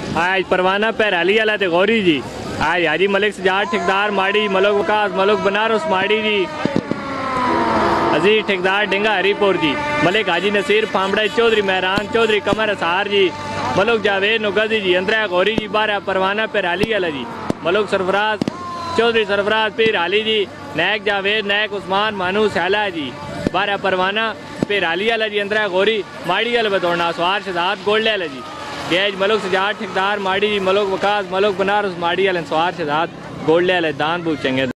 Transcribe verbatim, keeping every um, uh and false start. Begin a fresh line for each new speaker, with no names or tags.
आज परवाना पैराली वाला ते गौरी जी। आज हाजी मलिक सजाद ठेकेदार माड़ी, मलोक वकास मलोक बनारस माड़ी जी, अजीज ठेकेदार डेंगा हरीपुर जी, मलिक हाजी नसीर फामड़ा चौधरी, महरान चौधरी कमर असार जी, मलोक जावेद नुगदी जी, अंदरा गौरी जी, बारह परवाना पैराली वाला जी, मलोक सरफराज चौधरी सरफराज पीर आली जी, नायक जावेद नायक उस्मान मानू सैला जी, बारह परवाना पैराली वाला जी, अंदरा गौरी माड़ी वाला बतौड़ना सवार शदात गोल्ड वाला जी, गैज मलोक सजाद ठेकेदार माड़ी जी, मलोक वकास मलोक बनारस माड़ी वाले सवार शदात गोल्ड वाले दान पूछेंगे।